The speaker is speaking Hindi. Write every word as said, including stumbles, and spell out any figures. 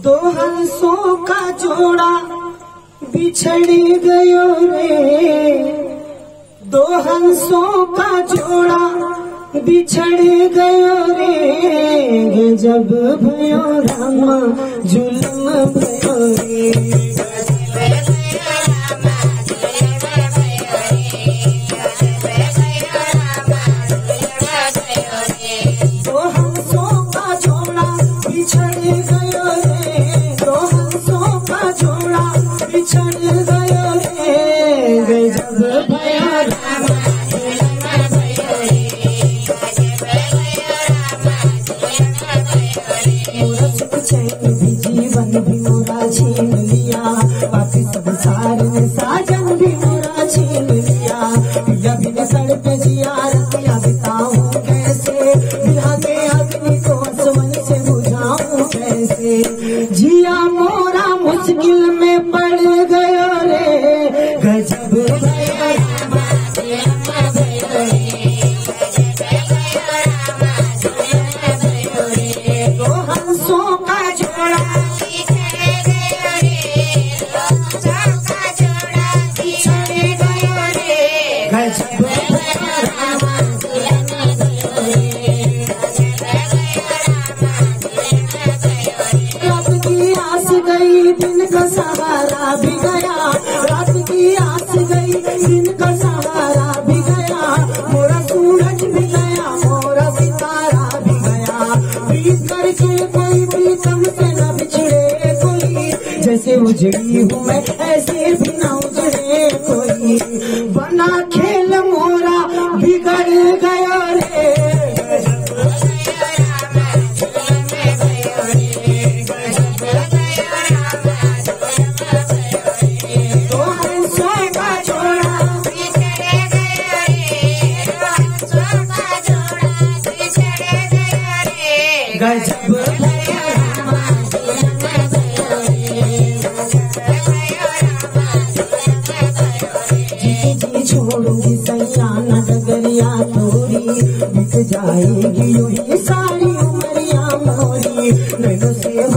दो हंसों का जोड़ा बिछड़ गयो रे, दो हंसों का जोड़ा बिछड़ गयो रे, जब भयो रामा जुल्म भयो रे। दो हंसों का जोड़ा बिछड़ गयो रे, दो हंसों का जोड़ा बिछड़ गयो रे, जब भयो रामा जीवन भी मोरा छीन लिया, बाकी संसार में साजन भी मोरा छीन लिया। पिया बिन सड़ पे जिया रतिया बिताऊं कैसे, बिहा के अग्नि को आसमान से बुझाऊं कैसे। जिया मोरा मुश्किल में पड़ गयो रे, गजब भयो रामा जुल्म भयो रे। दो हंसों का जोड़ा दिन का सहारा भी गया, रात की आस गई दिन का सहारा भी गया, मोरा सूरज भी गया मोरा सितारा भी गया। प्रीत करके कोई प्रीतम से न बिछड़े कोई, जैसे उजड़ी हूँ मैं ऐसे भी न उजड़े कोई। बना खेल मोरा बिगड़ गया रे, गजब जी जी छोड़ूंगी सैयाना डगरिया तोरी, बिक जाएगी यूं ही सारी उमरिया मोरी। नैनों से